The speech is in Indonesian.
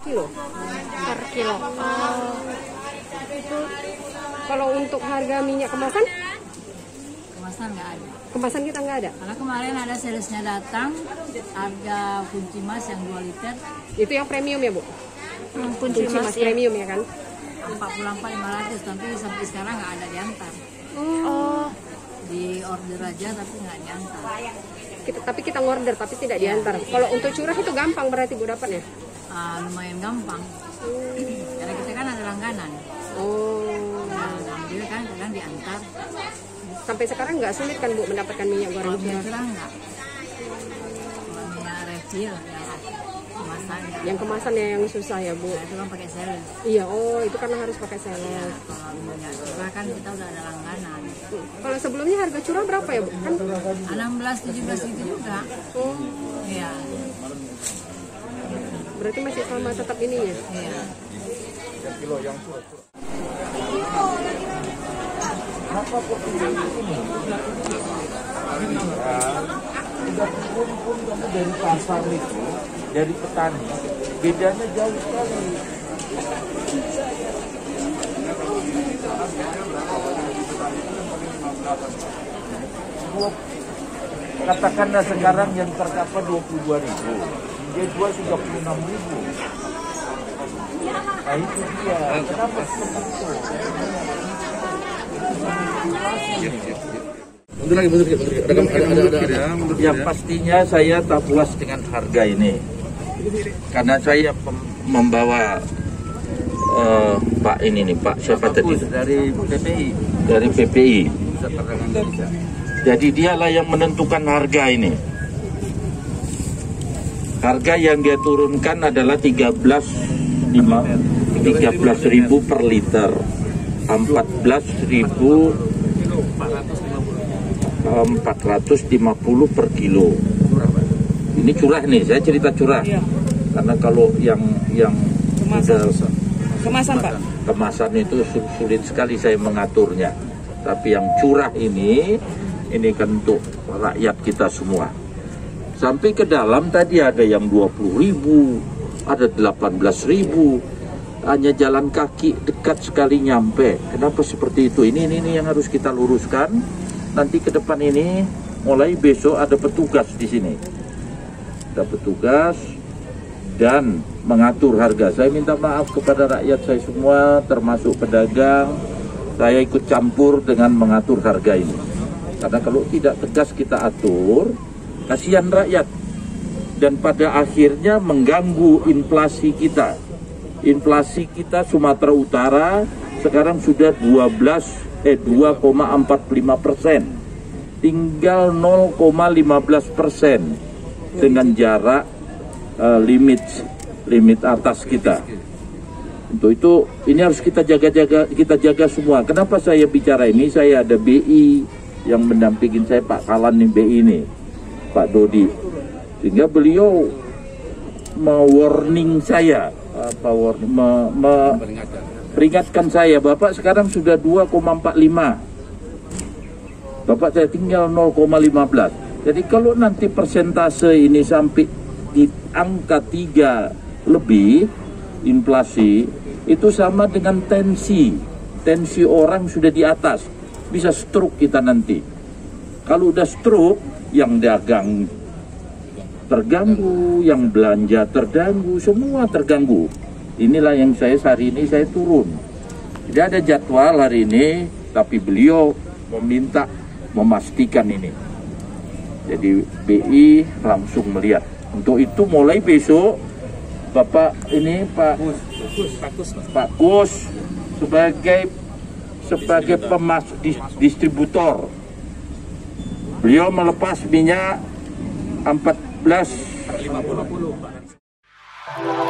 kilo? Per kilo. Itu kalau untuk harga minyak kemasan? Kemasan nggak ada. Kemasan kita nggak ada? Karena kemarin ada salesnya datang, harga kunci mas yang 2 liter. Itu yang premium ya, Bu? Kunci mas ya. Premium ya kan? 44.500, tapi sampai sekarang nggak ada diantar. Oh. Di order aja tapi nggak diantar. Tapi kita ngorder tapi tidak diantar. Kalau untuk curah itu gampang berarti Bu dapatnya? Lumayan gampang. Karena kita kan ada langganan. Oh. Nah, ambil kan kadang diantar. Sampai sekarang nggak sulit kan Bu mendapatkan minyak goreng Kalau curah? curah nggak. Kalau minyak refill yang kemasan. Yang kemasannya yang susah ya Bu? Nah, itu kan pakai sales. Iya, oh itu karena harus pakai sales. Kalau minyak curah kan kita udah ada langganan. Kalau sebelumnya harga curah berapa ya Bu? Kan 16-17 gitu juga. oh, Iya. berarti masih sama tetap ini ya? Iya. Udah pun kamu dari pasar itu, dari petani, bedanya jauh sekali. Katakanlah sekarang yang terkapa 22.000, dia jual 36.000. Nah itu dia. Kenapa seperti itu? Mundur lagi. Yang pastinya saya tak puas dengan harga ini, karena saya membawa Pak ini nih, Pak siapa tadi? Dari PPI. Dari PPI. Pusat Perdagangan Indonesia. Jadi dialah yang menentukan harga ini. Harga yang dia turunkan adalah 13.000 per liter, 14.450 per kilo. Ini curah nih, saya cerita curah. Karena kalau yang Kemasan Pak? kemasan itu sulit sekali saya mengaturnya. Tapi yang curah ini kan untuk rakyat kita semua. Sampai ke dalam tadi ada yang 20.000, ada 18.000. Hanya jalan kaki dekat sekali nyampe. Kenapa seperti itu? Ini yang harus kita luruskan. Nanti ke depan ini, mulai besok ada petugas di sini. Ada petugas dan mengatur harga. Saya minta maaf kepada rakyat saya semua, termasuk pedagang. Saya ikut campur dengan mengatur harga ini. Karena kalau tidak tegas kita atur, kasihan rakyat. Dan pada akhirnya mengganggu inflasi kita. Inflasi kita Sumatera Utara sekarang sudah 2,45%. Tinggal 0,15% dengan jarak limit atas kita. Untuk itu ini harus kita jaga semua. Kenapa saya bicara ini? Saya ada BI yang mendampingin saya, Pak Kalan nih, BI ini, Pak Dodi. Sehingga beliau warning saya, peringatkan saya, Bapak sekarang sudah 2,45. Bapak saya tinggal 0,15. Jadi kalau nanti persentase ini sampai di angka 3 lebih, inflasi itu sama dengan tensi orang sudah di atas, bisa stroke kita nanti. Kalau udah stroke, yang dagang terganggu, yang belanja terganggu, semua terganggu. Inilah yang hari ini saya turun. Tidak ada jadwal hari ini, tapi beliau meminta memastikan ini. Jadi BI langsung melihat. Untuk itu mulai besok Bapak ini Pak Kus sebagai distributor, beliau melepas minyak 14.50.